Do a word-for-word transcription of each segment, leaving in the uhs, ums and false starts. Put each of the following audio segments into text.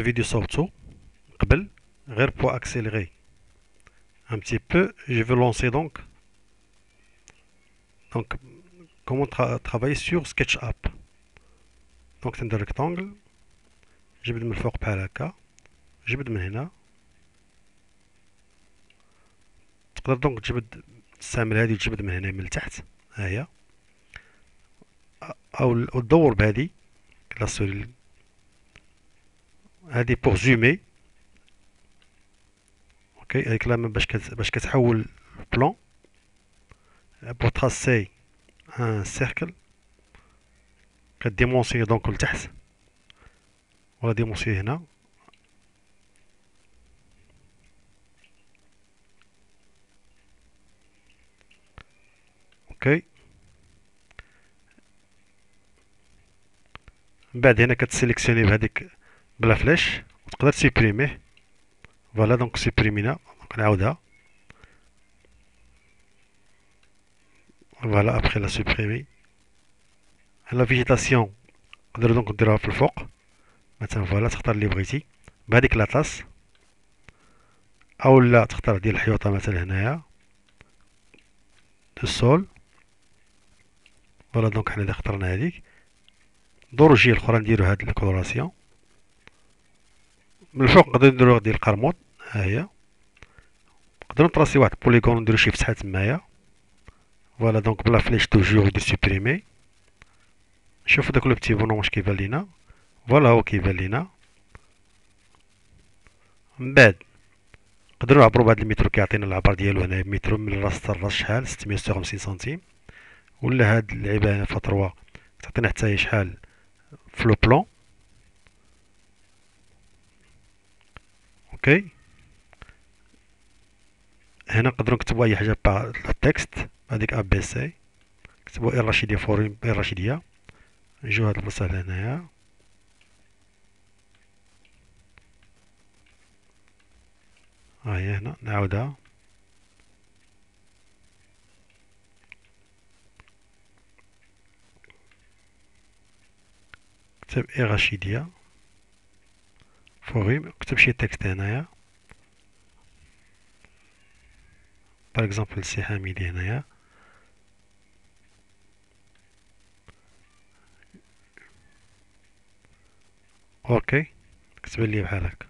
فيديو صوبته قبل غير بو اكسيليغي un petit peu. Je vais lancer donc donc comment tra travailler sur SketchUp. donc ندير ريكتانجل، جبد من الفوق بحال هكا، جبد من هنا. تقدر دونك تجبد تستعمل هذه وتجبد من هنا من التحت، ها هي، او تدور بهذه كلاس. هذه بوغ زومي، اوكي. هذيك لا باش كت... باش كتحول البلان بوغ تراسي ان سيركل، كديمونسي دونك لتحت ولا ديمونسي هنا. اوكي، من بعد هنا كتسيليكسيوني بهذيك بلا فلاش وتقدر تسيبريميه. فوالا دونك سيبريمينا، دونك نعاودها. فوالا ابخي لا سوبريمي. لا فيجيتاسيون نقدر دونك نديرها في الفوق مثلا. فوالا تختار اللي بغيتي بهذيك لاطاس، او لا تختار ديال الحيوطه مثلا هنايا دو سول. فوالا دونك حنا اخترنا هذيك. دروجيه الاخرى نديرو هاد الكولوراسيون من الفوق. نقدر نديرو ديال القرموط، ها هي. نقدرو نطراسي واحد بوليغون ونديرو شي فتحة تمايا. فوالا دونك بلا فليش توجور ودير سوبريمي. شوفو داك لو بتي بونون واش كيبان لينا. فوالا هو كيبان لينا. من بعد نقدرو نعبرو بهاد المترو، كيعطينا العبر ديالو هنايا بمترو من الراس حتى الراس شحال، ستمية وستة وخمسين سنتيم. ولا هاد اللعيبه هنا فا تروا تعطينا حتى هي شحال في لو بلون. اوكي، هنا نقدرو نكتبو اي حاجه با التكست. هاديك ا بي سي نكتبو اي رشيديه فوري اي رشيديه. نجيو هاد البلاصه هنايا. ها هي هنا نعاودها. نكتب اي رشيديه فوري، نكتب شي تكست هنايا. باغ اكزومبل سي حميدي هنايا. اوكي، كتب لي بحال هكا.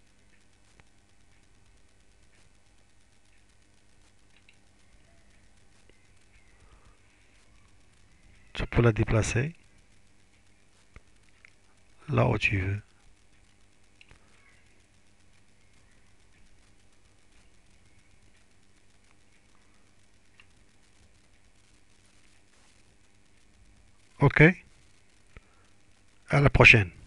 tu peux la déplacer là où tu veux. Ok, à la prochaine.